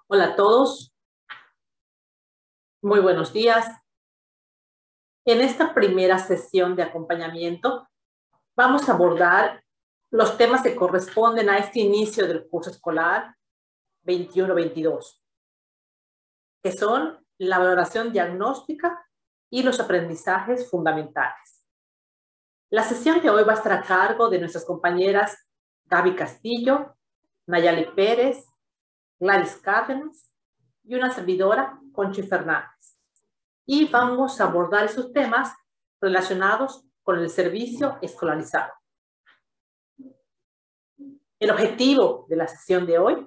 Hola a todos, muy buenos días. En esta primera sesión de acompañamiento vamos a abordar los temas que corresponden a este inicio del curso escolar 21-22, que son la valoración diagnóstica y los aprendizajes fundamentales. La sesión de hoy va a estar a cargo de nuestras compañeras Gaby Castillo, Nayali Pérez, Gladys Cárdenas y una servidora, Conchi Fernández. Y vamos a abordar esos temas relacionados con el servicio escolarizado. El objetivo de la sesión de hoy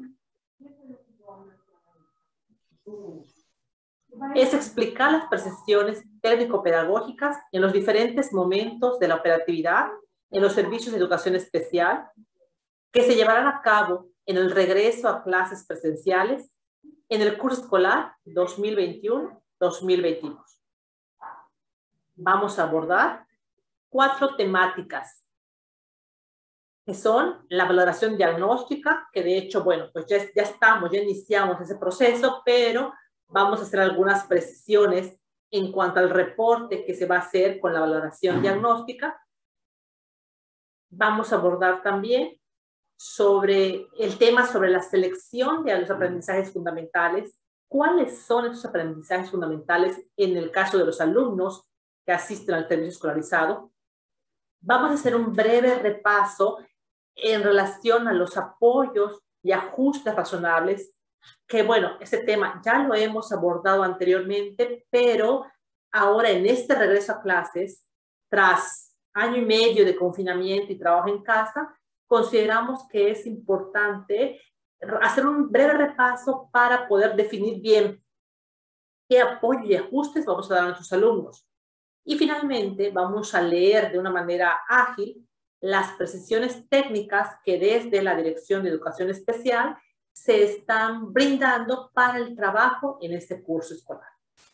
es explicar las percepciones técnico-pedagógicas en los diferentes momentos de la operatividad en los servicios de educación especial que se llevarán a cabo en el regreso a clases presenciales en el curso escolar 2021-2022. Vamos a abordar 4 temáticas, que son la valoración diagnóstica, que de hecho, bueno, pues ya iniciamos ese proceso, pero vamos a hacer algunas precisiones en cuanto al reporte que se va a hacer con la valoración diagnóstica. Vamos a abordar también sobre el tema sobre la selección de los aprendizajes fundamentales, cuáles son esos aprendizajes fundamentales en el caso de los alumnos que asisten al servicio escolarizado. Vamos a hacer un breve repaso en relación a los apoyos y ajustes razonables, que bueno, ese tema ya lo hemos abordado anteriormente, pero ahora en este regreso a clases, tras año y medio de confinamiento y trabajo en casa, consideramos que es importante hacer un breve repaso para poder definir bien qué apoyo y ajustes vamos a dar a nuestros alumnos. Y finalmente vamos a leer de una manera ágil las precisiones técnicas que desde la Dirección de Educación Especial se están brindando para el trabajo en este curso escolar.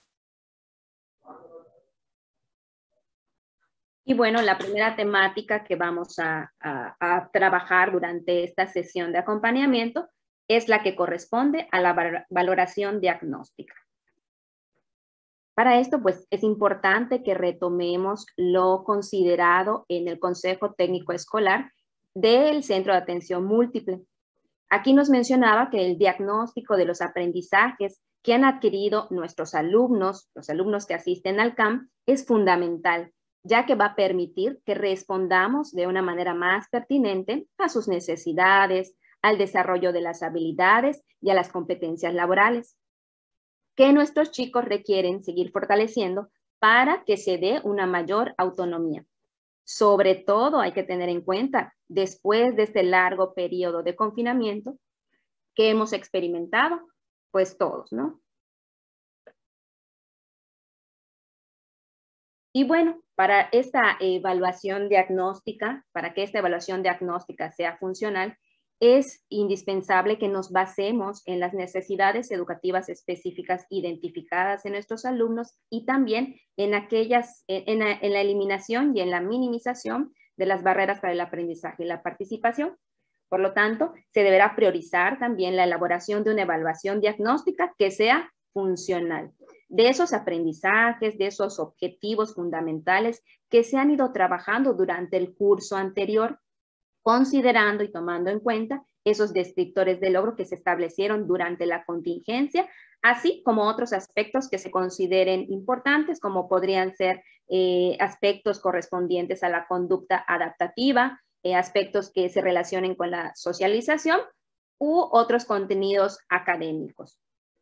Y bueno, la primera temática que vamos a trabajar durante esta sesión de acompañamiento es la que corresponde a la valoración diagnóstica. Para esto, pues, es importante que retomemos lo considerado en el Consejo Técnico Escolar del Centro de Atención Múltiple. Aquí nos mencionaba que el diagnóstico de los aprendizajes que han adquirido nuestros alumnos, los alumnos que asisten al CAM, es fundamental, ya que va a permitir que respondamos de una manera más pertinente a sus necesidades, al desarrollo de las habilidades y a las competencias laborales que nuestros chicos requieren seguir fortaleciendo para que se dé una mayor autonomía. Sobre todo hay que tener en cuenta, después de este largo periodo de confinamiento que hemos experimentado, pues todos, ¿no? Y bueno, para esta evaluación diagnóstica, para que esta evaluación diagnóstica sea funcional, es indispensable que nos basemos en las necesidades educativas específicas identificadas en nuestros alumnos y también en la eliminación y en la minimización de las barreras para el aprendizaje y la participación. Por lo tanto, se deberá priorizar también la elaboración de una evaluación diagnóstica que sea funcional, de esos aprendizajes, de esos objetivos fundamentales que se han ido trabajando durante el curso anterior, considerando y tomando en cuenta esos descriptores de logro que se establecieron durante la contingencia, así como otros aspectos que se consideren importantes, como podrían ser aspectos correspondientes a la conducta adaptativa, aspectos que se relacionen con la socialización u otros contenidos académicos.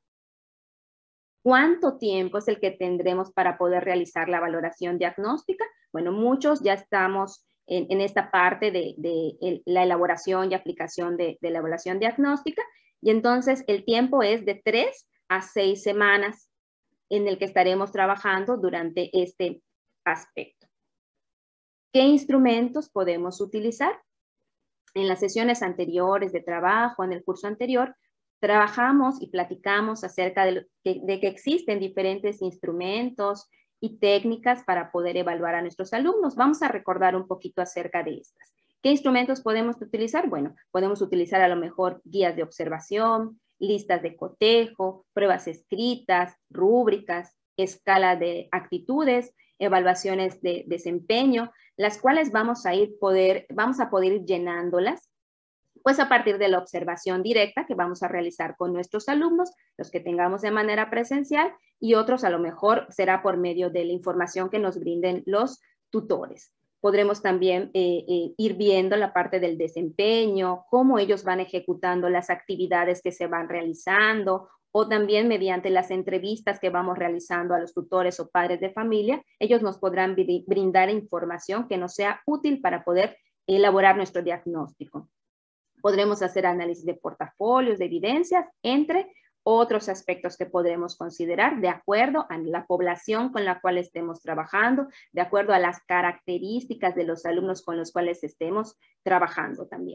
¿Cuánto tiempo es el que tendremos para poder realizar la valoración diagnóstica? Bueno, muchos ya estamos en esta parte de la elaboración y aplicación de la evaluación diagnóstica, y entonces el tiempo es de 3 a 6 semanas en el que estaremos trabajando durante este aspecto. ¿Qué instrumentos podemos utilizar? En las sesiones anteriores de trabajo, en el curso anterior, trabajamos y platicamos acerca de que existen diferentes instrumentos y técnicas para poder evaluar a nuestros alumnos. Vamos a recordar un poquito acerca de estas. ¿Qué instrumentos podemos utilizar? Bueno, podemos utilizar a lo mejor guías de observación, listas de cotejo, pruebas escritas, rúbricas, escala de actitudes, evaluaciones de desempeño, las cuales vamos a poder ir llenándolas, pues a partir de la observación directa que vamos a realizar con nuestros alumnos, los que tengamos de manera presencial, y otros a lo mejor será por medio de la información que nos brinden los tutores. Podremos también ir viendo la parte del desempeño, cómo ellos van ejecutando las actividades que se van realizando, o también mediante las entrevistas que vamos realizando a los tutores o padres de familia, ellos nos podrán brindar información que nos sea útil para poder elaborar nuestro diagnóstico. Podremos hacer análisis de portafolios, de evidencias, entre otros aspectos que podremos considerar de acuerdo a la población con la cual estemos trabajando, de acuerdo a las características de los alumnos con los cuales estemos trabajando también.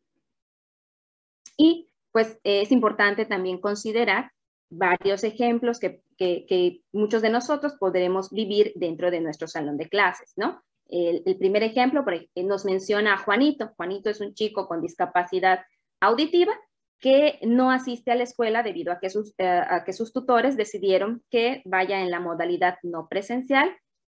Y pues es importante también considerar varios ejemplos que muchos de nosotros podremos vivir dentro de nuestro salón de clases, ¿no? El primer ejemplo nos menciona a Juanito. Juanito es un chico con discapacidad auditiva que no asiste a la escuela debido a que sus tutores decidieron que vaya en la modalidad no presencial,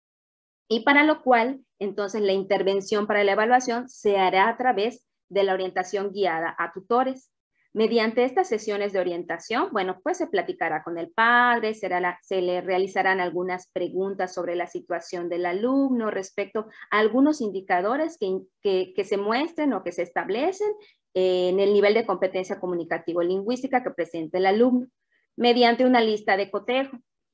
y para lo cual entonces la intervención para la evaluación se hará a través de la orientación guiada a tutores. Mediante estas sesiones de orientación, bueno, pues se platicará con el padre, se le realizarán algunas preguntas sobre la situación del alumno respecto a algunos indicadores que se muestren o que se establecen en el nivel de competencia comunicativo-lingüística que presenta el alumno, mediante una lista de cotejo.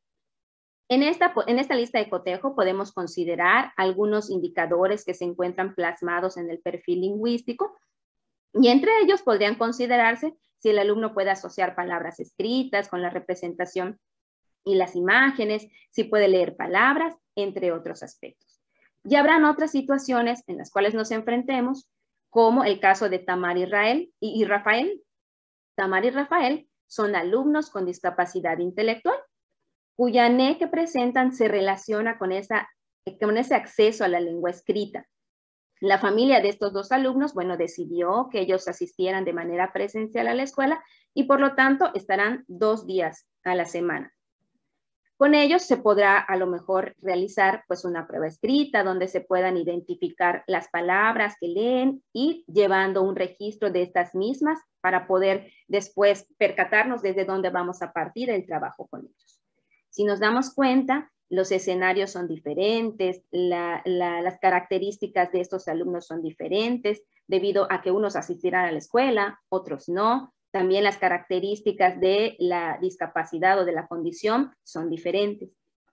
En esta lista de cotejo podemos considerar algunos indicadores que se encuentran plasmados en el perfil lingüístico, y entre ellos podrían considerarse si el alumno puede asociar palabras escritas con la representación y las imágenes, si puede leer palabras, entre otros aspectos. Y habrán otras situaciones en las cuales nos enfrentemos, como el caso de Tamar y Rafael. Tamar y Rafael son alumnos con discapacidad intelectual, cuya NE que presentan se relaciona con ese acceso a la lengua escrita. La familia de estos dos alumnos, bueno, decidió que ellos asistieran de manera presencial a la escuela y por lo tanto estarán 2 días a la semana. Con ellos se podrá a lo mejor realizar pues una prueba escrita donde se puedan identificar las palabras que leen y llevando un registro de estas mismas para poder después percatarnos desde dónde vamos a partir el trabajo con ellos. Si nos damos cuenta, los escenarios son diferentes, las características de estos alumnos son diferentes, debido a que unos asistirán a la escuela, otros no. También las características de la discapacidad o de la condición son diferentes.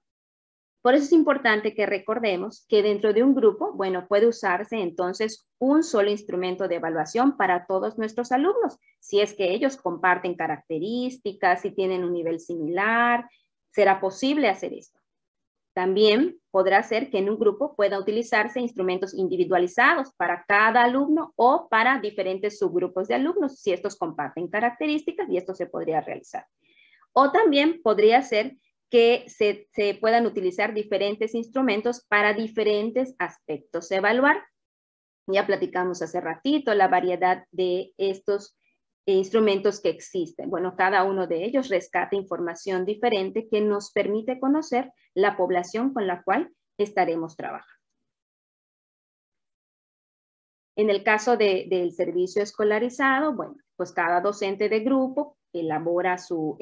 Por eso es importante que recordemos que dentro de un grupo, bueno, puede usarse entonces un solo instrumento de evaluación para todos nuestros alumnos, si es que ellos comparten características, si tienen un nivel similar, será posible hacer esto. También podrá ser que en un grupo pueda utilizarse instrumentos individualizados para cada alumno o para diferentes subgrupos de alumnos, si estos comparten características, y esto se podría realizar. O también podría ser que se puedan utilizar diferentes instrumentos para diferentes aspectos a evaluar. Ya platicamos hace ratito la variedad de estos instrumentos que existen. Bueno, cada uno de ellos rescata información diferente que nos permite conocer la población con la cual estaremos trabajando. En el caso del servicio escolarizado, bueno, pues cada docente de grupo elabora su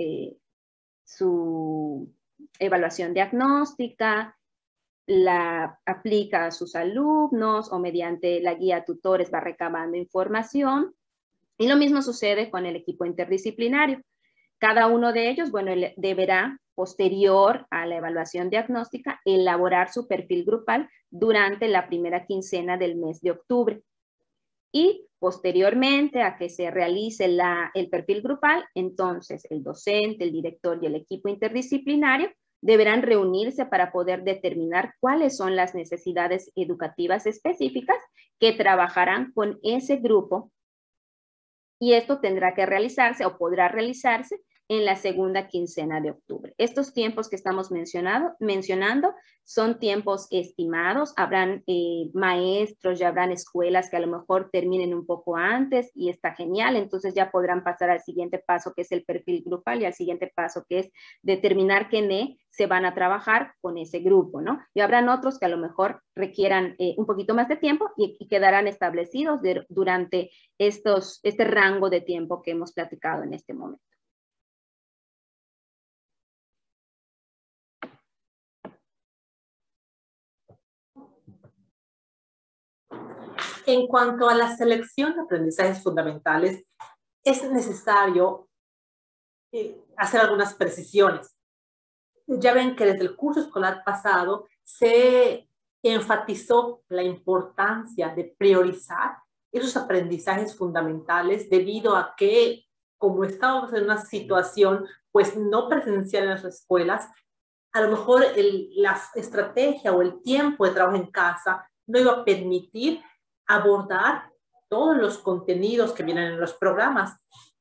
evaluación diagnóstica, la aplica a sus alumnos o mediante la guía tutores va recabando información. Y lo mismo sucede con el equipo interdisciplinario. Cada uno de ellos, bueno, deberá, posterior a la evaluación diagnóstica, elaborar su perfil grupal durante la primera quincena del mes de octubre. Y posteriormente a que se realice el perfil grupal, entonces el docente, el director y el equipo interdisciplinario deberán reunirse para poder determinar cuáles son las necesidades educativas específicas que trabajarán con ese grupo. Y esto tendrá que realizarse o podrá realizarse en la segunda quincena de octubre. Estos tiempos que estamos mencionando son tiempos estimados. Habrán maestros, ya habrán escuelas que a lo mejor terminen un poco antes y está genial. Entonces ya podrán pasar al siguiente paso, que es el perfil grupal, y al siguiente paso, que es determinar qué NE se van a trabajar con ese grupo, ¿no? Y habrán otros que a lo mejor requieran un poquito más de tiempo y quedarán establecidos durante este rango de tiempo que hemos platicado en este momento. En cuanto a la selección de aprendizajes fundamentales, es necesario hacer algunas precisiones. Ya ven que desde el curso escolar pasado se enfatizó la importancia de priorizar esos aprendizajes fundamentales debido a que, como estábamos en una situación pues no presencial en las escuelas, a lo mejor la estrategia o el tiempo de trabajo en casa no iba a permitir abordar todos los contenidos que vienen en los programas.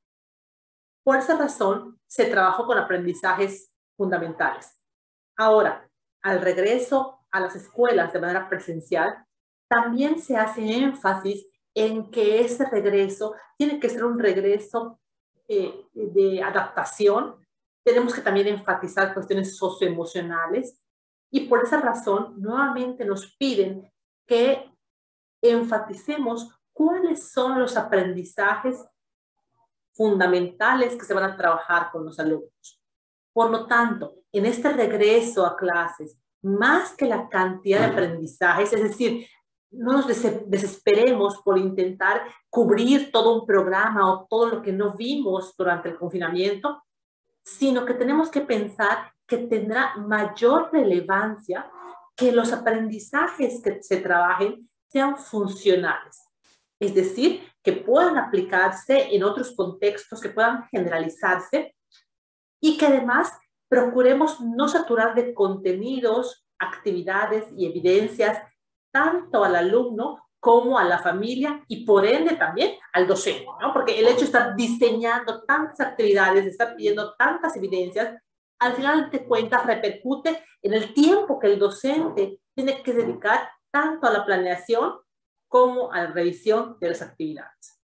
Por esa razón, se trabajó con aprendizajes fundamentales. Ahora, al regreso a las escuelas de manera presencial, también se hace énfasis en que ese regreso tiene que ser un regreso de adaptación. Tenemos que también enfatizar cuestiones socioemocionales y por esa razón nuevamente nos piden que enfaticemos cuáles son los aprendizajes fundamentales que se van a trabajar con los alumnos. Por lo tanto, en este regreso a clases, más que la cantidad de aprendizajes, es decir, no nos desesperemos por intentar cubrir todo un programa o todo lo que no vimos durante el confinamiento, sino que tenemos que pensar que tendrá mayor relevancia que los aprendizajes que se trabajen sean funcionales. Es decir, que puedan aplicarse en otros contextos, que puedan generalizarse y que además procuremos no saturar de contenidos, actividades y evidencias tanto al alumno como a la familia y por ende también al docente, ¿no? Porque el hecho de estar diseñando tantas actividades, de estar pidiendo tantas evidencias, al final de cuentas repercute en el tiempo que el docente tiene que dedicar tanto a la planeación como a la revisión de las actividades.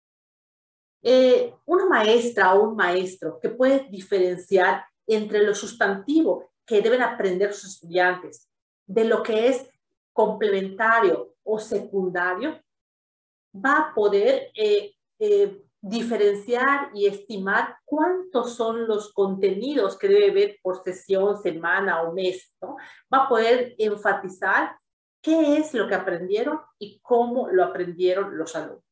Una maestra o un maestro que puede diferenciar entre lo sustantivo que deben aprender sus estudiantes de lo que es complementario o secundario, va a poder diferenciar y estimar cuántos son los contenidos que debe ver por sesión, semana o mes, ¿no? Va a poder enfatizar qué es lo que aprendieron y cómo lo aprendieron los alumnos.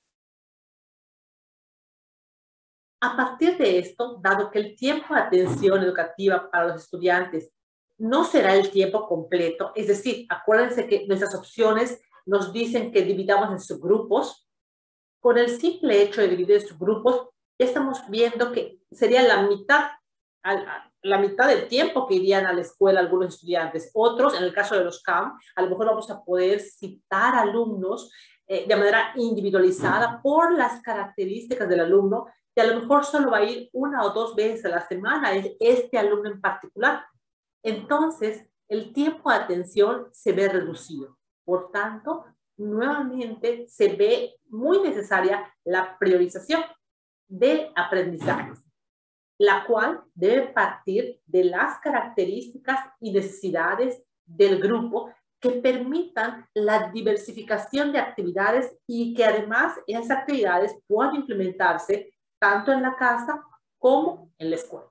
A partir de esto, dado que el tiempo de atención educativa para los estudiantes no será el tiempo completo, es decir, acuérdense que nuestras opciones nos dicen que dividamos en subgrupos. Con el simple hecho de dividir en subgrupos, ya estamos viendo que sería la mitad del tiempo que irían a la escuela algunos estudiantes. Otros, en el caso de los CAM, a lo mejor vamos a poder citar alumnos de manera individualizada por las características del alumno, y a lo mejor solo va a ir 1 o 2 veces a la semana este alumno en particular. Entonces, el tiempo de atención se ve reducido. Por tanto, nuevamente se ve muy necesaria la priorización de aprendizajes, la cual debe partir de las características y necesidades del grupo que permitan la diversificación de actividades y que además esas actividades puedan implementarse tanto en la casa como en la escuela.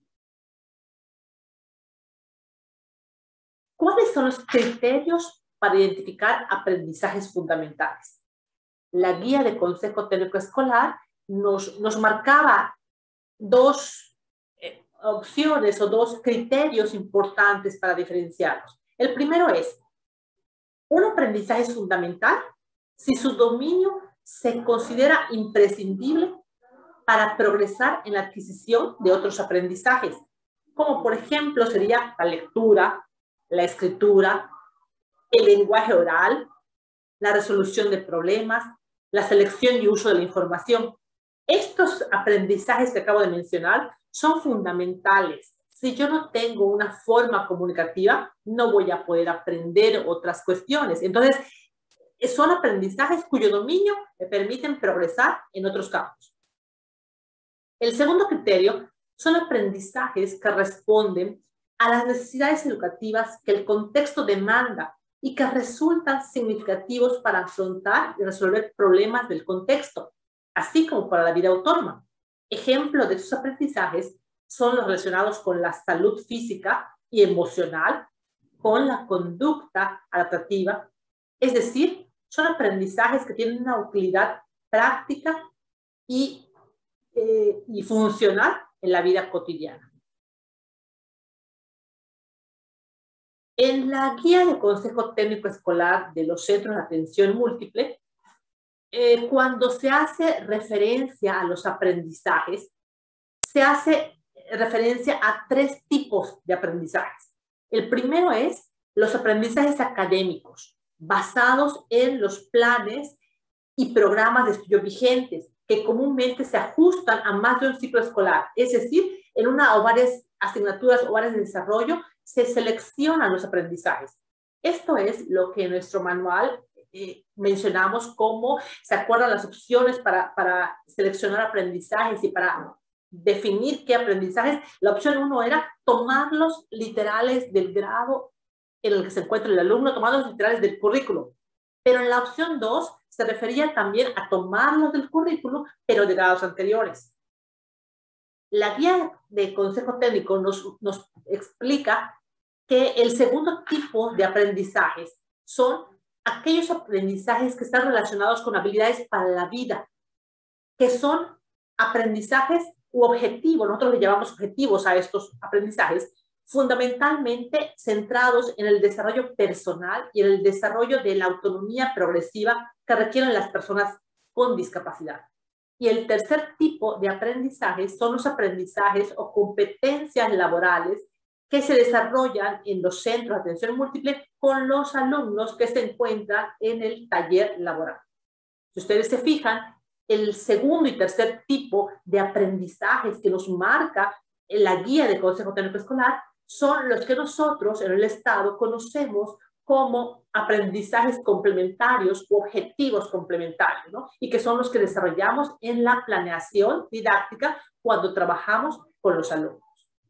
¿Cuáles son los criterios para identificar aprendizajes fundamentales? La guía de Consejo Técnico Escolar nos marcaba 2 opciones o 2 criterios importantes para diferenciarlos. El primero es, un aprendizaje es fundamental si su dominio se considera imprescindible para progresar en la adquisición de otros aprendizajes, como por ejemplo sería la lectura, la escritura, el lenguaje oral, la resolución de problemas, la selección y uso de la información. Estos aprendizajes que acabo de mencionar son fundamentales. Si yo no tengo una forma comunicativa, no voy a poder aprender otras cuestiones. Entonces, son aprendizajes cuyo dominio me permiten progresar en otros campos. El segundo criterio son aprendizajes que responden a las necesidades educativas que el contexto demanda y que resultan significativos para afrontar y resolver problemas del contexto, así como para la vida autónoma. Ejemplo de estos aprendizajes son los relacionados con la salud física y emocional, con la conducta adaptativa, es decir, son aprendizajes que tienen una utilidad práctica y funcional en la vida cotidiana. En la guía de consejo técnico escolar de los centros de atención múltiple, cuando se hace referencia a los aprendizajes, se hace referencia a 3 tipos de aprendizajes. El primero es los aprendizajes académicos, basados en los planes y programas de estudio vigentes, que comúnmente se ajustan a más de un ciclo escolar, es decir, en una o varias asignaturas o áreas de desarrollo se seleccionan los aprendizajes. Esto es lo que en nuestro manual mencionamos como se acuerdan las opciones para seleccionar aprendizajes y para definir qué aprendizajes. La opción 1 era tomarlos literales del grado en el que se encuentra el alumno, tomarlos literales del currículo. Pero en la opción 2 se refería también a tomarlos del currículo, pero de grados anteriores. La guía de consejo técnico nos explica que el segundo tipo de aprendizajes son aquellos aprendizajes que están relacionados con habilidades para la vida, que son aprendizajes u objetivos, nosotros le llamamos objetivos a estos aprendizajes, fundamentalmente centrados en el desarrollo personal y en el desarrollo de la autonomía progresiva que requieren las personas con discapacidad. Y el tercer tipo de aprendizajes son los aprendizajes o competencias laborales que se desarrollan en los centros de atención múltiple con los alumnos que se encuentran en el taller laboral. Si ustedes se fijan, el segundo y tercer tipo de aprendizajes que nos marca en la guía de consejo técnico escolar son los que nosotros en el Estado conocemos como aprendizajes complementarios u objetivos complementarios, ¿no? Y que son los que desarrollamos en la planeación didáctica cuando trabajamos con los alumnos.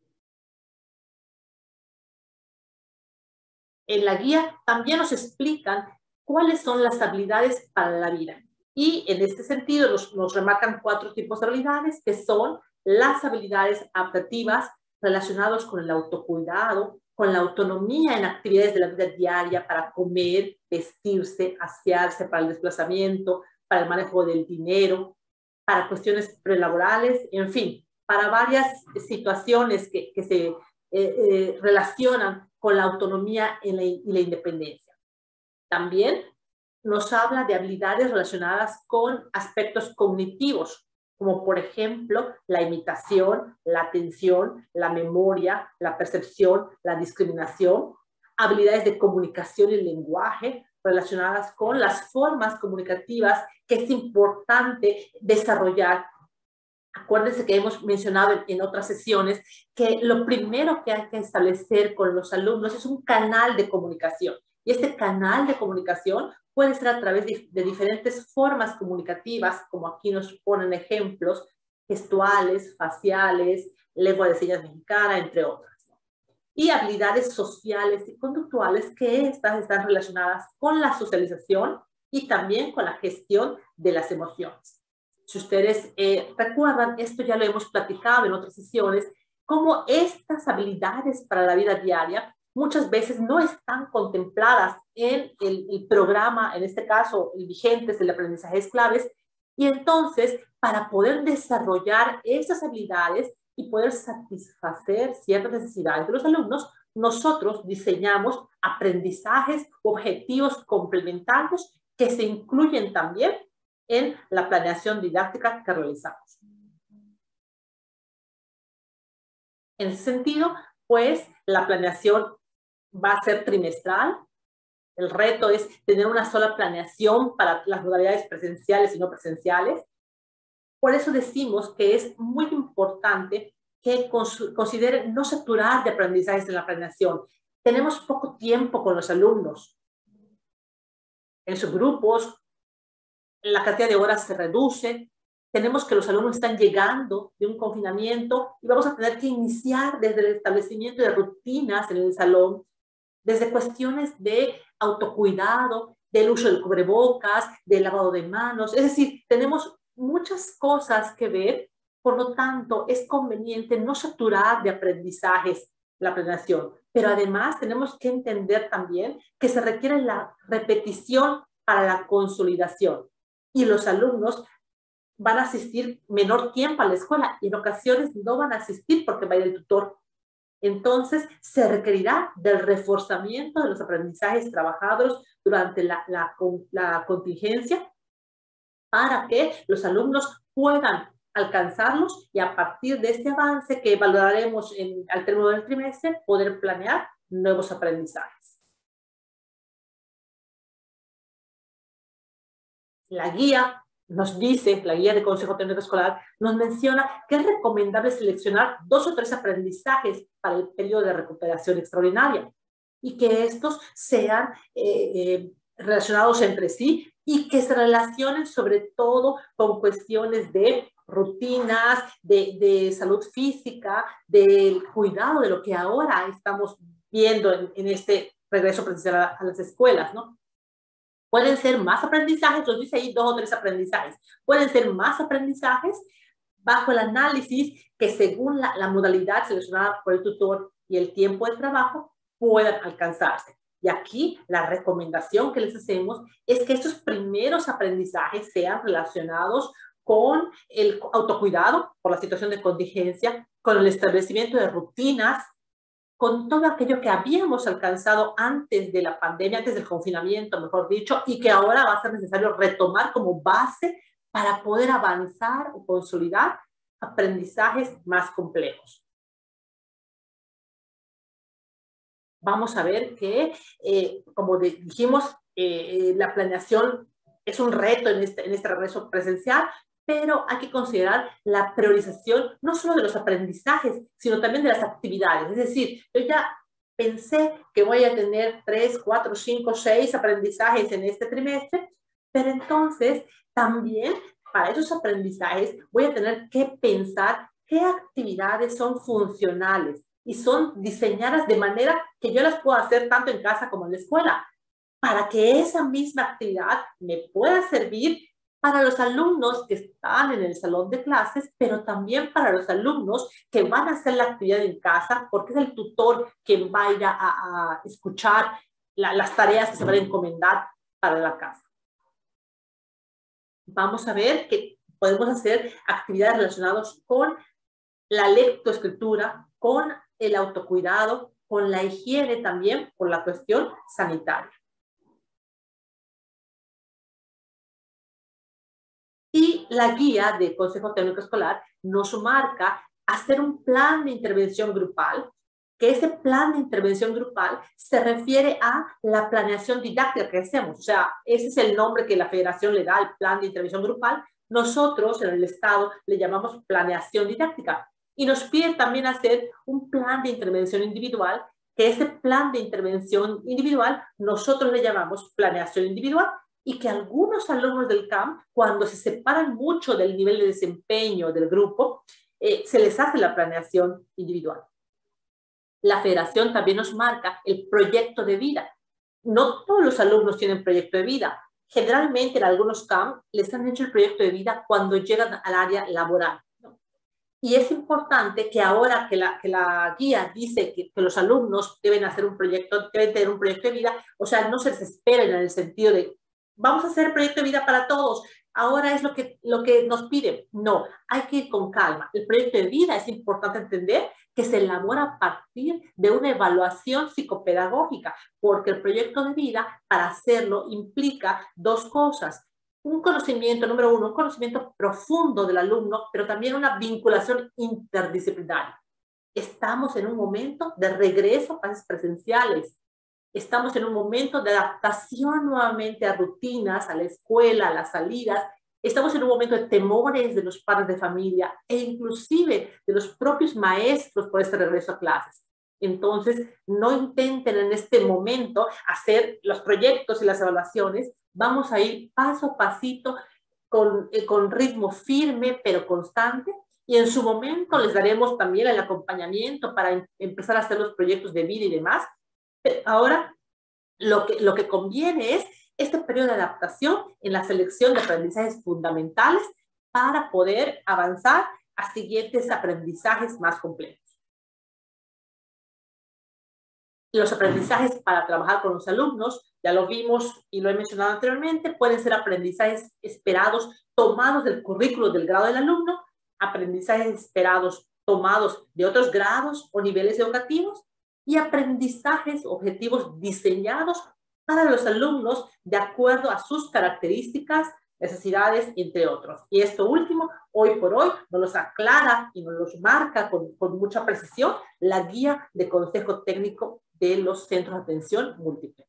En la guía también nos explican cuáles son las habilidades para la vida. Y en este sentido nos remarcan 4 tipos de habilidades, que son las habilidades adaptativas relacionadas con el autocuidado, con la autonomía en actividades de la vida diaria para comer, vestirse, asearse, para el desplazamiento, para el manejo del dinero, para cuestiones prelaborales, en fin, para varias situaciones que se relacionan con la autonomía y la independencia. También nos habla de habilidades relacionadas con aspectos cognitivos, como por ejemplo la imitación, la atención, la memoria, la percepción, la discriminación, habilidades de comunicación y lenguaje relacionadas con las formas comunicativas que es importante desarrollar. Acuérdense que hemos mencionado en otras sesiones que lo primero que hay que establecer con los alumnos es un canal de comunicación. Y este canal de comunicación puede ser a través de diferentes formas comunicativas, como aquí nos ponen ejemplos, gestuales, faciales, lengua de señas mexicana, entre otras. Y habilidades sociales y conductuales que estas están relacionadas con la socialización y también con la gestión de las emociones. Si ustedes recuerdan, esto ya lo hemos platicado en otras sesiones, cómo estas habilidades para la vida diaria muchas veces no están contempladas en el programa, en este caso, el vigente, el aprendizaje claves, y entonces, para poder desarrollar esas habilidades y poder satisfacer ciertas necesidades de los alumnos, nosotros diseñamos aprendizajes, objetivos complementarios que se incluyen también en la planeación didáctica que realizamos. En ese sentido, pues, la planeación va a ser trimestral. El reto es tener una sola planeación para las modalidades presenciales y no presenciales. Por eso decimos que es muy importante que consideren no saturar de aprendizajes en la planeación. Tenemos poco tiempo con los alumnos. En sus grupos, la cantidad de horas se reduce. Tenemos que los alumnos están llegando de un confinamiento y vamos a tener que iniciar desde el establecimiento de rutinas en el salón, desde cuestiones de autocuidado, del uso del cubrebocas, del lavado de manos. Es decir, tenemos muchas cosas que ver. Por lo tanto, es conveniente no saturar de aprendizajes la planeación. Pero además tenemos que entender también que se requiere la repetición para la consolidación. Y los alumnos van a asistir menor tiempo a la escuela y en ocasiones no van a asistir porque va a ir el tutor. Entonces, se requerirá del reforzamiento de los aprendizajes trabajados durante la contingencia para que los alumnos puedan alcanzarlos y a partir de este avance que valoraremos al término del trimestre, poder planear nuevos aprendizajes. La guía nos dice, la guía de Consejo Técnico Escolar, nos menciona que es recomendable seleccionar 2 o 3 aprendizajes para el periodo de recuperación extraordinaria y que estos sean relacionados entre sí y que se relacionen sobre todo con cuestiones de rutinas, de salud física, del cuidado de lo que ahora estamos viendo en este regreso presencial a las escuelas, ¿no? Pueden ser más aprendizajes, nos dice ahí 2 o 3 aprendizajes. Pueden ser más aprendizajes bajo el análisis que según la modalidad seleccionada por el tutor y el tiempo de trabajo puedan alcanzarse. Y aquí la recomendación que les hacemos es que estos primeros aprendizajes sean relacionados con el autocuidado por la situación de contingencia, con el establecimiento de rutinas, con todo aquello que habíamos alcanzado antes de la pandemia, antes del confinamiento, mejor dicho, y que ahora va a ser necesario retomar como base para poder avanzar o consolidar aprendizajes más complejos. Vamos a ver que, como dijimos, la planeación es un reto en este regreso presencial, pero hay que considerar la priorización no solo de los aprendizajes, sino también de las actividades. Es decir, yo ya pensé que voy a tener 3, 4, 5, 6 aprendizajes en este trimestre, pero entonces también para esos aprendizajes voy a tener que pensar qué actividades son funcionales y son diseñadas de manera que yo las pueda hacer tanto en casa como en la escuela, para que esa misma actividad me pueda servir para los alumnos que están en el salón de clases, pero también para los alumnos que van a hacer la actividad en casa, porque es el tutor quien va a ir a escuchar las tareas que se van a encomendar para la casa. Vamos a ver que podemos hacer actividades relacionadas con la lectoescritura, con el autocuidado, con la higiene también, por la cuestión sanitaria. Y la guía de Consejo Técnico Escolar nos marca hacer un plan de intervención grupal, que ese plan de intervención grupal se refiere a la planeación didáctica que hacemos. O sea, ese es el nombre que la federación le da al plan de intervención grupal. Nosotros en el Estado le llamamos planeación didáctica. Y nos pide también hacer un plan de intervención individual, que ese plan de intervención individual nosotros le llamamos planeación individual, y que algunos alumnos del CAM, cuando se separan mucho del nivel de desempeño del grupo, se les hace la planeación individual. La federación también nos marca el proyecto de vida. No todos los alumnos tienen proyecto de vida. Generalmente en algunos CAM les han hecho el proyecto de vida cuando llegan al área laboral, ¿no? Y es importante que ahora que la guía dice que los alumnos deben hacer un proyecto, deben tener un proyecto de vida, o sea, no se desesperen en el sentido de vamos a hacer el proyecto de vida para todos, ahora es lo que nos piden. No, hay que ir con calma. El proyecto de vida es importante entender que se elabora a partir de una evaluación psicopedagógica, porque el proyecto de vida, para hacerlo, implica 2 cosas. Un conocimiento, número 1, un conocimiento profundo del alumno, pero también una vinculación interdisciplinaria. Estamos en un momento de regreso a clases presenciales. Estamos en un momento de adaptación nuevamente a rutinas, a la escuela, a las salidas, Estamos en un momento de temores de los padres de familia e inclusive de los propios maestros por este regreso a clases. Entonces, no intenten en este momento hacer los proyectos y las evaluaciones. Vamos a ir paso a pasito con ritmo firme pero constante, y en su momento les daremos también el acompañamiento para empezar a hacer los proyectos de vida y demás. Pero ahora lo que conviene es este periodo de adaptación en la selección de aprendizajes fundamentales para poder avanzar a siguientes aprendizajes más complejos. Los aprendizajes para trabajar con los alumnos, ya lo vimos y lo he mencionado anteriormente, pueden ser aprendizajes esperados tomados del currículo del grado del alumno, aprendizajes esperados tomados de otros grados o niveles educativos, y aprendizajes objetivos diseñados para los alumnos de acuerdo a sus características, necesidades, entre otros. Y esto último, hoy por hoy, nos los aclara y nos los marca con mucha precisión la guía de consejo técnico de los centros de atención múltiple.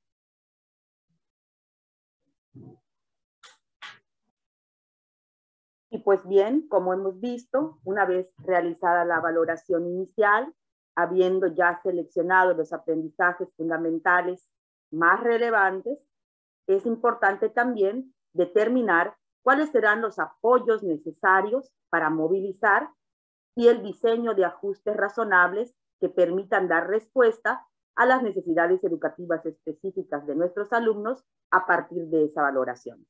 Y pues bien, como hemos visto, una vez realizada la valoración inicial, habiendo ya seleccionado los aprendizajes fundamentales más relevantes, es importante también determinar cuáles serán los apoyos necesarios para movilizar y el diseño de ajustes razonables que permitan dar respuesta a las necesidades educativas específicas de nuestros alumnos a partir de esa valoración.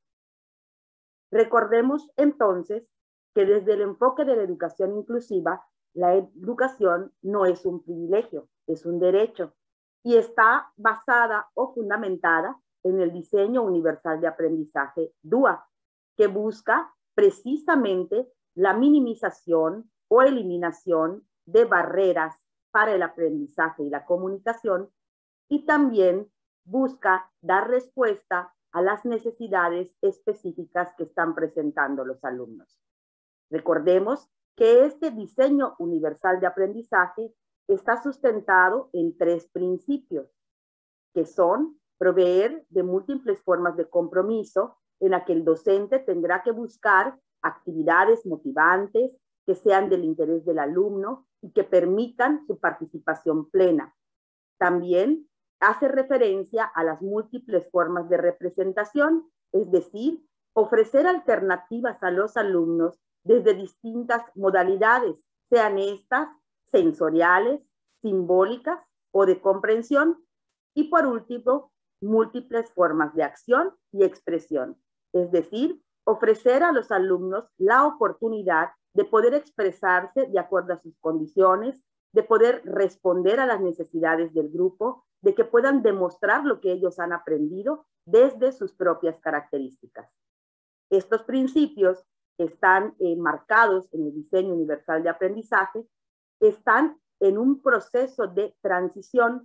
Recordemos entonces que desde el enfoque de la educación inclusiva, la educación no es un privilegio, es un derecho y está basada o fundamentada en el diseño universal de aprendizaje DUA, que busca precisamente la minimización o eliminación de barreras para el aprendizaje y la comunicación, y también busca dar respuesta a las necesidades específicas que están presentando los alumnos. Recordemos que este diseño universal de aprendizaje está sustentado en 3 principios, que son proveer de múltiples formas de compromiso en la que el docente tendrá que buscar actividades motivantes que sean del interés del alumno y que permitan su participación plena. También hace referencia a las múltiples formas de representación, es decir, ofrecer alternativas a los alumnos desde distintas modalidades, sean estas sensoriales, simbólicas o de comprensión. Y por último, múltiples formas de acción y expresión, es decir, ofrecer a los alumnos la oportunidad de poder expresarse de acuerdo a sus condiciones, de poder responder a las necesidades del grupo, de que puedan demostrar lo que ellos han aprendido desde sus propias características. Estos principios están marcados en el diseño universal de aprendizaje, están en un proceso de transición.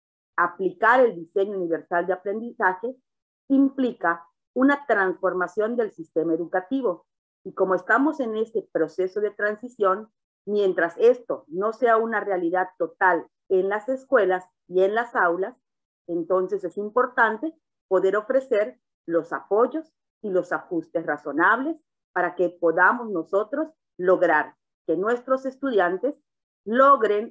Aplicar el diseño universal de aprendizaje implica una transformación del sistema educativo. Y como estamos en este proceso de transición, mientras esto no sea una realidad total en las escuelas y en las aulas, entonces es importante poder ofrecer los apoyos y los ajustes razonables para que podamos nosotros lograr que nuestros estudiantes logren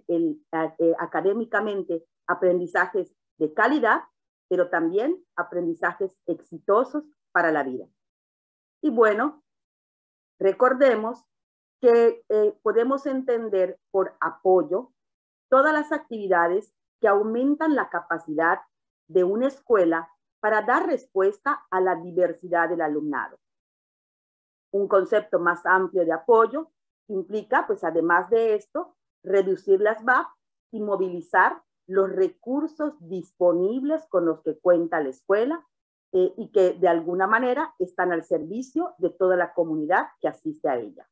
académicamente aprendizajes de calidad, pero también aprendizajes exitosos para la vida. Y bueno, recordemos que podemos entender por apoyo todas las actividades que aumentan la capacidad de una escuela para dar respuesta a la diversidad del alumnado. Un concepto más amplio de apoyo implica, pues además de esto, reducir las VAP y movilizar los recursos disponibles con los que cuenta la escuela y que de alguna manera están al servicio de toda la comunidad que asiste a ella.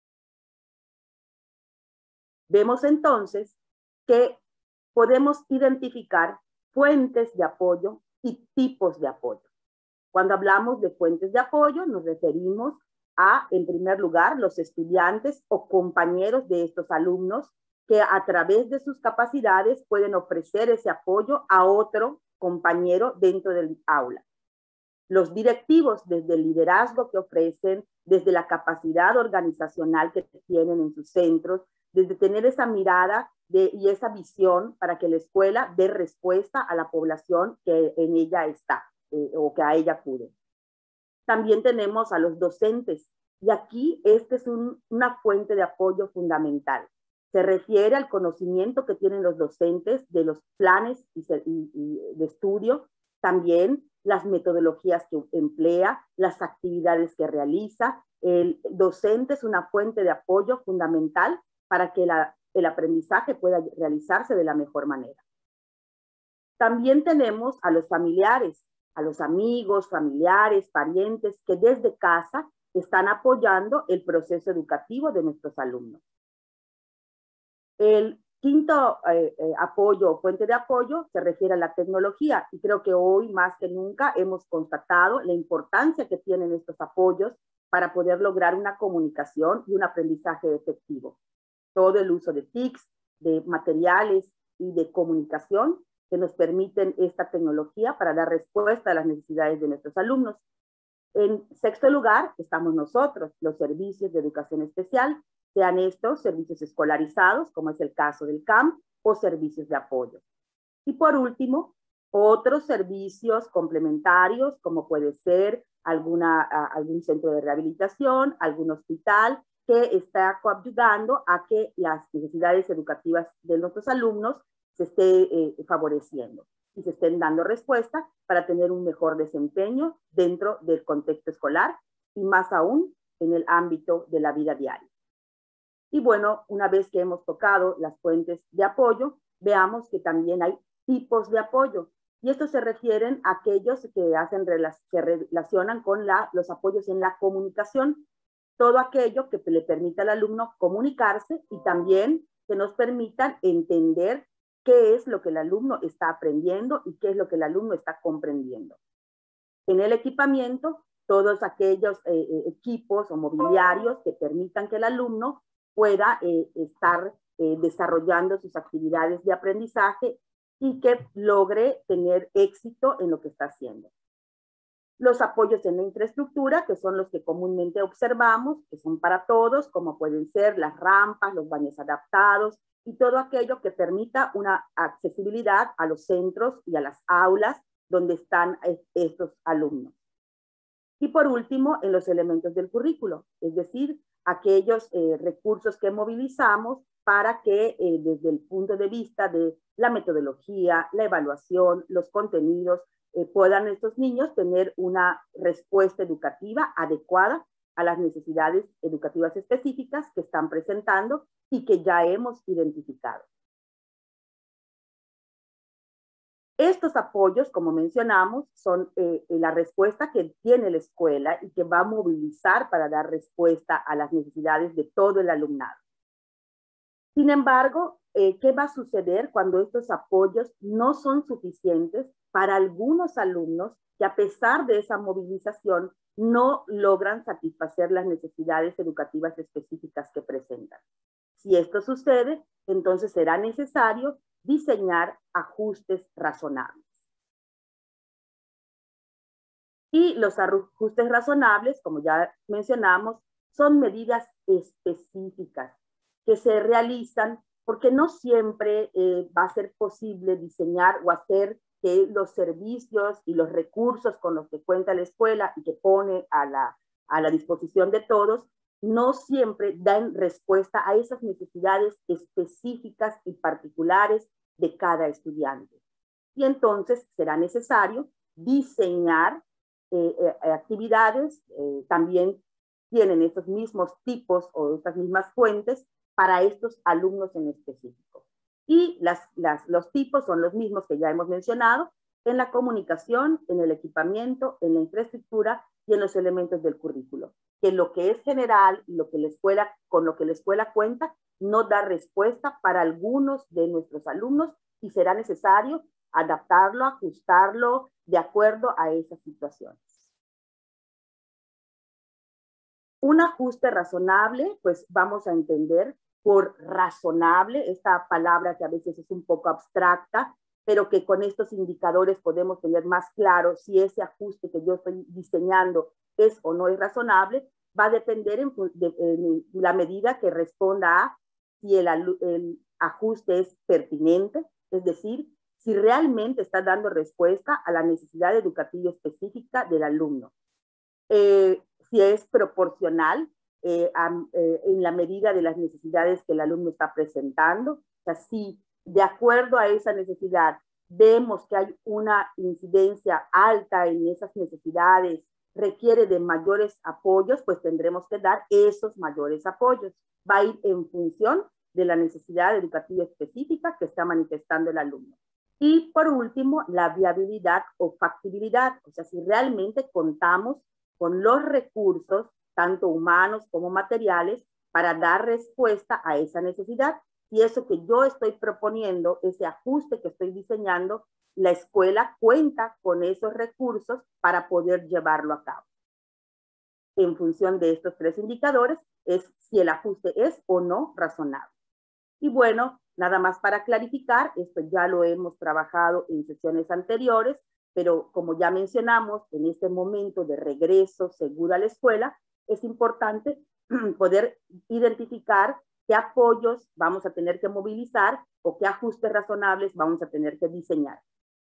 Vemos entonces que podemos identificar fuentes de apoyo y tipos de apoyo. Cuando hablamos de fuentes de apoyo, nos referimos a, en primer lugar, los estudiantes o compañeros de estos alumnos que a través de sus capacidades pueden ofrecer ese apoyo a otro compañero dentro del aula. Los directivos, desde el liderazgo que ofrecen, desde la capacidad organizacional que tienen en sus centros, desde tener esa mirada y esa visión para que la escuela dé respuesta a la población que en ella está o que a ella acude. También tenemos a los docentes, y aquí esta es una fuente de apoyo fundamental. Se refiere al conocimiento que tienen los docentes de los planes de estudio, también las metodologías que emplea, las actividades que realiza. El docente es una fuente de apoyo fundamental para que el aprendizaje pueda realizarse de la mejor manera. También tenemos a los familiares, a los amigos, familiares, parientes que desde casa están apoyando el proceso educativo de nuestros alumnos. El quinto apoyo, fuente de apoyo, se refiere a la tecnología, y creo que hoy más que nunca hemos constatado la importancia que tienen estos apoyos para poder lograr una comunicación y un aprendizaje efectivo. Todo el uso de TICs, de materiales y de comunicación que nos permiten esta tecnología para dar respuesta a las necesidades de nuestros alumnos. En sexto lugar, estamos nosotros, los servicios de educación especial, sean estos servicios escolarizados, como es el caso del CAM, o servicios de apoyo. Y por último, otros servicios complementarios, como puede ser algún centro de rehabilitación, algún hospital, que está coadyuvando a que las necesidades educativas de nuestros alumnos se esté favoreciendo y se estén dando respuesta para tener un mejor desempeño dentro del contexto escolar y más aún en el ámbito de la vida diaria. Y bueno, una vez que hemos tocado las fuentes de apoyo, veamos que también hay tipos de apoyo. Y estos se refieren a aquellos que se relacionan con los apoyos en la comunicación, todo aquello que le permita al alumno comunicarse y también que nos permitan entender qué es lo que el alumno está aprendiendo y qué es lo que el alumno está comprendiendo. En el equipamiento, todos aquellos equipos o mobiliarios que permitan que el alumno pueda estar desarrollando sus actividades de aprendizaje y que logre tener éxito en lo que está haciendo. Los apoyos en la infraestructura, que son los que comúnmente observamos, que son para todos, como pueden ser las rampas, los baños adaptados y todo aquello que permita una accesibilidad a los centros y a las aulas donde están estos alumnos. Y por último, en los elementos del currículo, es decir, aquellos recursos que movilizamos para que desde el punto de vista de la metodología, la evaluación, los contenidos, puedan estos niños tener una respuesta educativa adecuada a las necesidades educativas específicas que están presentando y que ya hemos identificado. Estos apoyos, como mencionamos, son la respuesta que tiene la escuela y que va a movilizar para dar respuesta a las necesidades de todo el alumnado. Sin embargo, ¿qué va a suceder cuando estos apoyos no son suficientes para algunos alumnos que a pesar de esa movilización no logran satisfacer las necesidades educativas específicas que presentan? Si esto sucede, entonces será necesario diseñar ajustes razonables. Y los ajustes razonables, como ya mencionamos, son medidas específicas que se realizan porque no siempre va a ser posible diseñar o hacer que los servicios y los recursos con los que cuenta la escuela y que pone a la disposición de todos, no siempre dan respuesta a esas necesidades específicas y particulares de cada estudiante. Y entonces será necesario diseñar actividades, también tienen estos mismos tipos o estas mismas fuentes para estos alumnos en específico. Y los tipos son los mismos que ya hemos mencionado en la comunicación, en el equipamiento, en la infraestructura y en los elementos del currículo. Que lo que es general y con lo que la escuela cuenta no da respuesta para algunos de nuestros alumnos y será necesario adaptarlo, ajustarlo de acuerdo a esas situaciones. Un ajuste razonable, pues vamos a entender por razonable, esta palabra que a veces es un poco abstracta, pero que con estos indicadores podemos tener más claro si ese ajuste que yo estoy diseñando es o no es razonable, va a depender en la medida que responda a si el ajuste es pertinente, es decir, si realmente está dando respuesta a la necesidad educativa específica del alumno. Si es proporcional en la medida de las necesidades que el alumno está presentando, o sea, si de acuerdo a esa necesidad vemos que hay una incidencia alta en esas necesidades, requiere de mayores apoyos, pues tendremos que dar esos mayores apoyos. Va a ir en función de la necesidad educativa específica que está manifestando el alumno. Y por último, la viabilidad o factibilidad, o sea, si realmente contamos con los recursos, tanto humanos como materiales, para dar respuesta a esa necesidad. Y eso que yo estoy proponiendo, ese ajuste que estoy diseñando, la escuela cuenta con esos recursos para poder llevarlo a cabo. En función de estos tres indicadores, es si el ajuste es o no razonable. Y bueno, nada más para clarificar, esto ya lo hemos trabajado en sesiones anteriores, pero como ya mencionamos, en este momento de regreso seguro a la escuela, es importante poder identificar qué apoyos vamos a tener que movilizar o qué ajustes razonables vamos a tener que diseñar.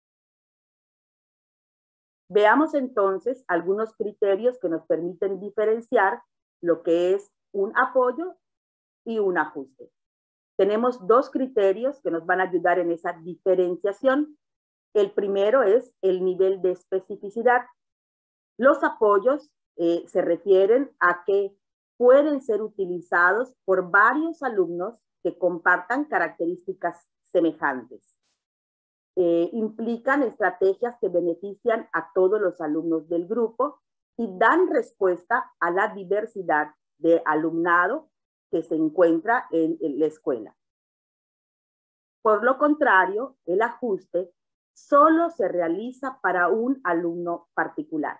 Veamos entonces algunos criterios que nos permiten diferenciar lo que es un apoyo y un ajuste. Tenemos dos criterios que nos van a ayudar en esa diferenciación. El primero es el nivel de especificidad. Los apoyos se refieren a que pueden ser utilizados por varios alumnos que compartan características semejantes. Implican estrategias que benefician a todos los alumnos del grupo y dan respuesta a la diversidad de alumnado que se encuentra en la escuela. Por lo contrario, el ajuste solo se realiza para un alumno particular.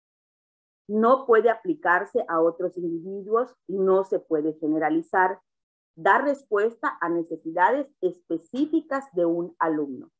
No puede aplicarse a otros individuos y no se puede generalizar. Da respuesta a necesidades específicas de un alumno.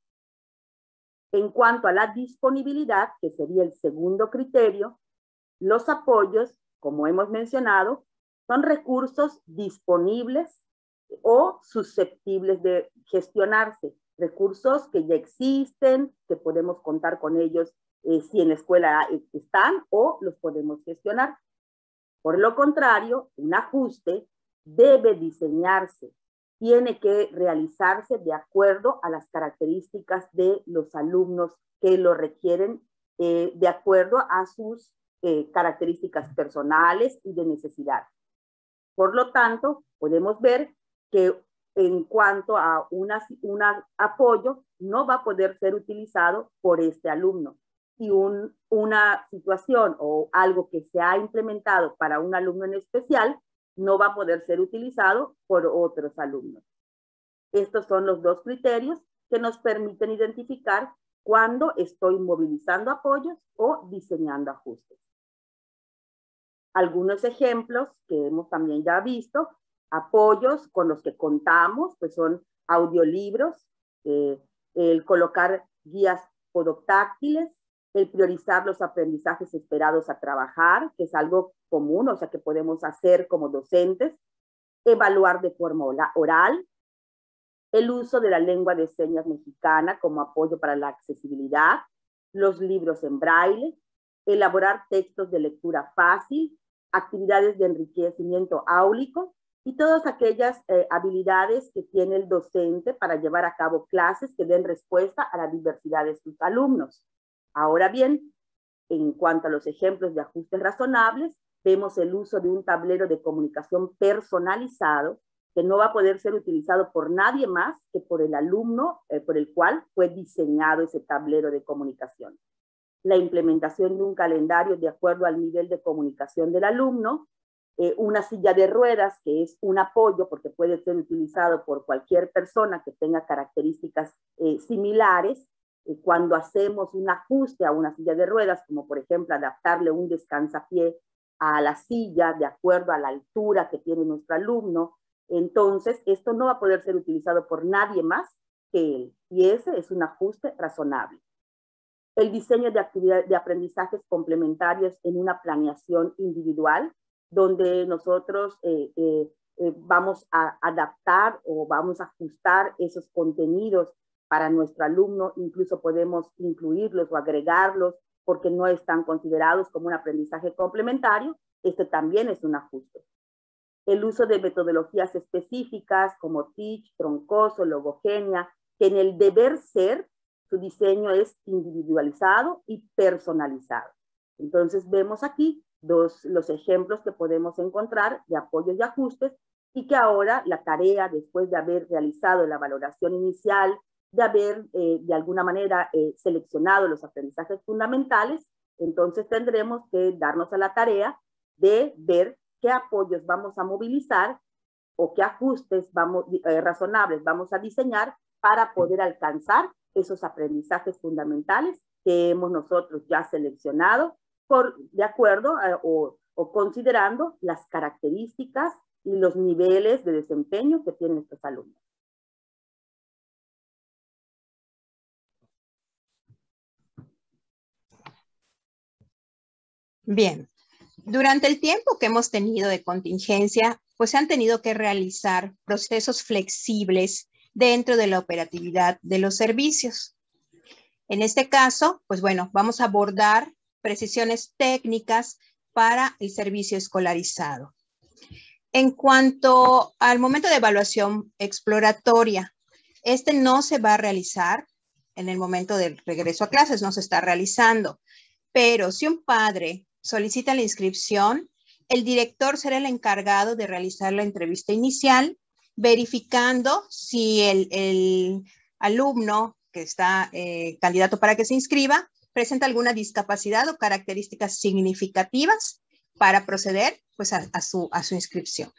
En cuanto a la disponibilidad, que sería el segundo criterio, los apoyos, como hemos mencionado, son recursos disponibles o susceptibles de gestionarse, recursos que ya existen, que podemos contar con ellos si en la escuela están o los podemos gestionar. Por lo contrario, un ajuste debe diseñarse, tiene que realizarse de acuerdo a las características de los alumnos que lo requieren, de acuerdo a sus características personales y de necesidad. Por lo tanto, podemos ver que en cuanto a un apoyo, no va a poder ser utilizado por este alumno. Y una situación o algo que se ha implementado para un alumno en especial, no va a poder ser utilizado por otros alumnos. Estos son los dos criterios que nos permiten identificar cuándo estoy movilizando apoyos o diseñando ajustes. Algunos ejemplos que hemos también ya visto, apoyos con los que contamos, pues son audiolibros, el colocar guías podotáctiles, el priorizar los aprendizajes esperados a trabajar, que es algo común, o sea, que podemos hacer como docentes, evaluar de forma oral, el uso de la lengua de señas mexicana como apoyo para la accesibilidad, los libros en braille, elaborar textos de lectura fácil, actividades de enriquecimiento áulico y todas aquellas habilidades que tiene el docente para llevar a cabo clases que den respuesta a la diversidad de sus alumnos. Ahora bien, en cuanto a los ejemplos de ajustes razonables, vemos el uso de un tablero de comunicación personalizado que no va a poder ser utilizado por nadie más que por el alumno por el cual fue diseñado ese tablero de comunicación. La implementación de un calendario de acuerdo al nivel de comunicación del alumno, una silla de ruedas que es un apoyo porque puede ser utilizado por cualquier persona que tenga características similares. Cuando hacemos un ajuste a una silla de ruedas, como por ejemplo adaptarle un descansapié a la silla de acuerdo a la altura que tiene nuestro alumno, entonces esto no va a poder ser utilizado por nadie más que él. Y ese es un ajuste razonable. El diseño de actividades de aprendizajes complementarios en una planeación individual, donde nosotros vamos a adaptar o vamos a ajustar esos contenidos para nuestro alumno, incluso podemos incluirlos o agregarlos porque no están considerados como un aprendizaje complementario. Este también es un ajuste. El uso de metodologías específicas como TEACH, Troncoso, Logogenia, que en el deber ser, su diseño es individualizado y personalizado. Entonces vemos aquí los ejemplos que podemos encontrar de apoyos y ajustes, y que ahora la tarea, después de haber realizado la valoración inicial, de haber de alguna manera seleccionado los aprendizajes fundamentales, entonces tendremos que darnos a la tarea de ver qué apoyos vamos a movilizar o qué ajustes razonables vamos a diseñar para poder alcanzar esos aprendizajes fundamentales que hemos nosotros ya seleccionado de acuerdo o considerando las características y los niveles de desempeño que tienen estos alumnos. Bien, durante el tiempo que hemos tenido de contingencia, pues se han tenido que realizar procesos flexibles dentro de la operatividad de los servicios. En este caso, pues bueno, vamos a abordar precisiones técnicas para el servicio escolarizado. En cuanto al momento de evaluación exploratoria, este no se va a realizar en el momento del regreso a clases, no se está realizando, pero si un padre solicita la inscripción, el director será el encargado de realizar la entrevista inicial, verificando si el alumno que está candidato para que se inscriba presenta alguna discapacidad o características significativas para proceder pues, a su inscripción.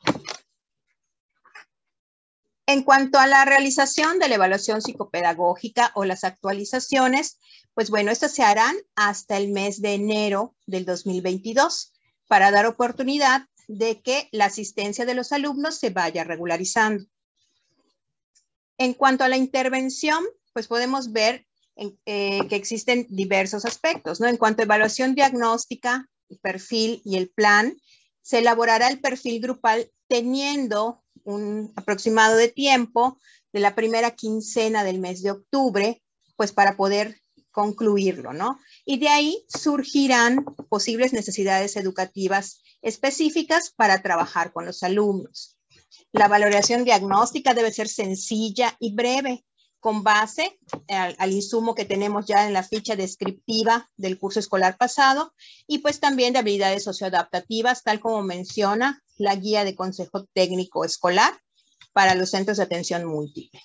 En cuanto a la realización de la evaluación psicopedagógica o las actualizaciones, pues bueno, estas se harán hasta el mes de enero del 2022 para dar oportunidad de que la asistencia de los alumnos se vaya regularizando. En cuanto a la intervención, pues podemos ver que existen diversos aspectos, ¿no? En cuanto a evaluación diagnóstica, el perfil y el plan, se elaborará el perfil grupal teniendo un aproximado de tiempo de la primera quincena del mes de octubre, pues para poder concluirlo, ¿no? Y de ahí surgirán posibles necesidades educativas específicas para trabajar con los alumnos. La valoración diagnóstica debe ser sencilla y breve, con base al insumo que tenemos ya en la ficha descriptiva del curso escolar pasado y pues también de habilidades socioadaptativas, tal como menciona la guía de consejo técnico escolar para los centros de atención múltiple.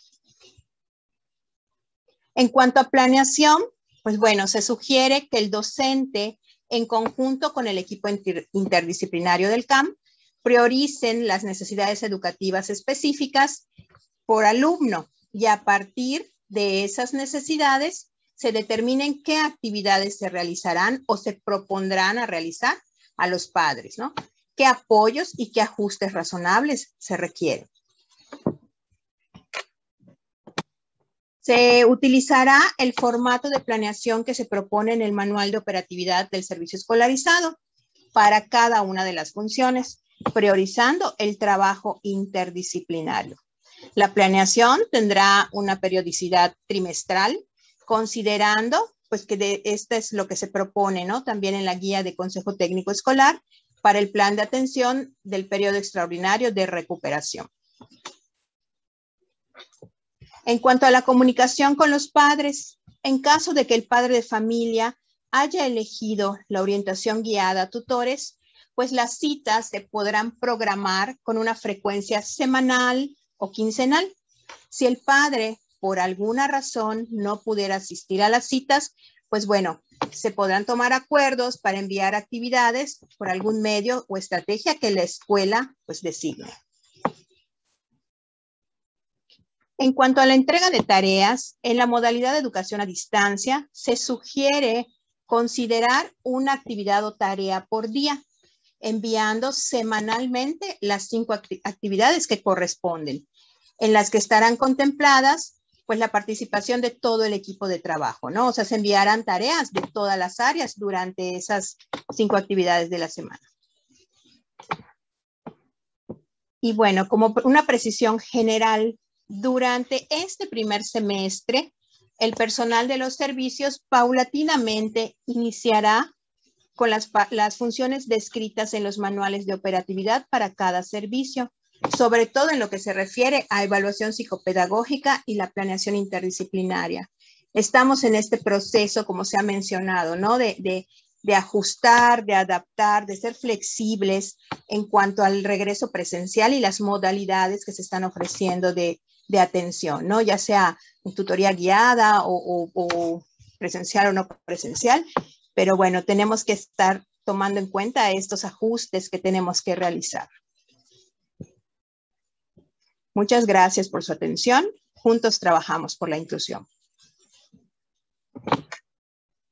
En cuanto a planeación, pues bueno, se sugiere que el docente, en conjunto con el equipo interdisciplinario del CAM, prioricen las necesidades educativas específicas por alumno y a partir de esas necesidades se determinen qué actividades se realizarán o se propondrán a realizar a los padres, ¿no? Qué apoyos y qué ajustes razonables se requieren. Se utilizará el formato de planeación que se propone en el manual de operatividad del servicio escolarizado para cada una de las funciones, priorizando el trabajo interdisciplinario. La planeación tendrá una periodicidad trimestral, considerando pues que esto es lo que se propone, ¿no? También en la guía de consejo técnico escolar para el plan de atención del periodo extraordinario de recuperación. En cuanto a la comunicación con los padres, en caso de que el padre de familia haya elegido la orientación guiada a tutores, pues las citas se podrán programar con una frecuencia semanal o quincenal. Si el padre, por alguna razón, no pudiera asistir a las citas, pues bueno, se podrán tomar acuerdos para enviar actividades por algún medio o estrategia que la escuela pues designe. En cuanto a la entrega de tareas, en la modalidad de educación a distancia, se sugiere considerar una actividad o tarea por día, enviando semanalmente las 5 actividades que corresponden, en las que estarán contempladas pues la participación de todo el equipo de trabajo, ¿no? O sea, se enviarán tareas de todas las áreas durante esas 5 actividades de la semana. Y bueno, como una precisión general, durante este primer semestre, el personal de los servicios paulatinamente iniciará con las funciones descritas en los manuales de operatividad para cada servicio, sobre todo en lo que se refiere a evaluación psicopedagógica y la planeación interdisciplinaria. Estamos en este proceso, como se ha mencionado, ¿no? De ajustar, de adaptar, de ser flexibles en cuanto al regreso presencial y las modalidades que se están ofreciendo de atención, ¿no? Ya sea en tutoría guiada o presencial o no presencial, pero bueno, tenemos que estar tomando en cuenta estos ajustes que tenemos que realizar. Muchas gracias por su atención. Juntos trabajamos por la inclusión.